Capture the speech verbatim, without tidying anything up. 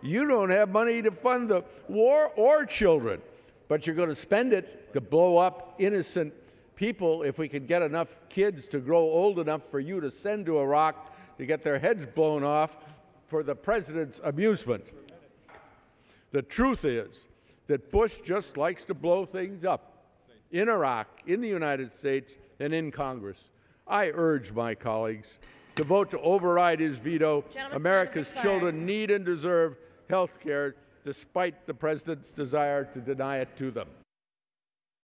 you don't have money to fund the war or children, but you're going to spend it to blow up innocent people if we could get enough kids to grow old enough for you to send to Iraq to get their heads blown off for the president's amusement. The truth is that Bush just likes to blow things up in Iraq, in the United States, and in Congress. I urge my colleagues to vote to override his veto. Gentleman, America's children need and deserve health care despite the president's desire to deny it to them.